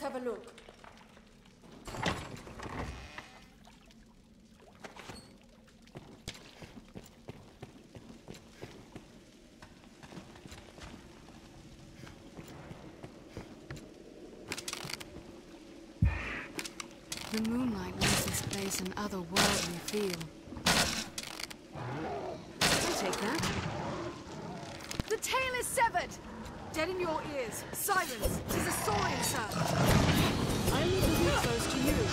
have a look. The moonlight makes this place an otherworldly feel. I'll take that. The tail is severed! Dead in your ears. Silence! 'Tis a saurian, sir! I leave the resource to you.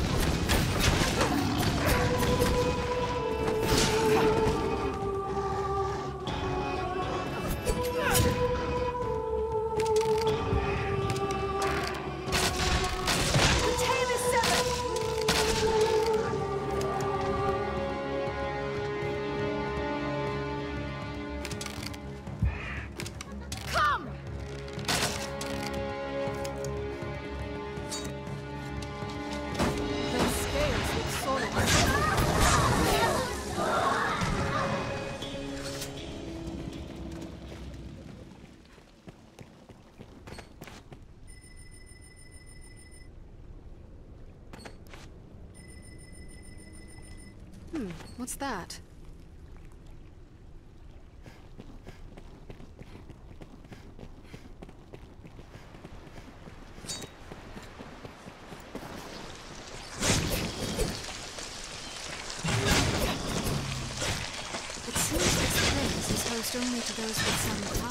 What's that? It seems this place is host only to those with some